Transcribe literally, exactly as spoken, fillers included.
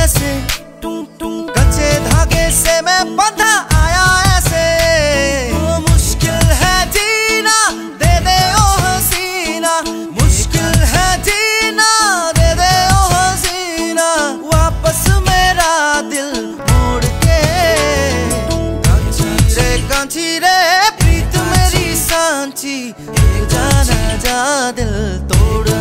ऐसे, टुंग टुंग कच्चे धागे से मैं बंधा आया ऐसे। वो मुश्किल है जीना, दे दे ओ हसीना, मुश्किल है जीना, दे दे ओ हसीना, वापस मेरा दिल मोड़ के। कांची रे कांची रे प्रीत मेरी सांची, जाना जा दिल तोड़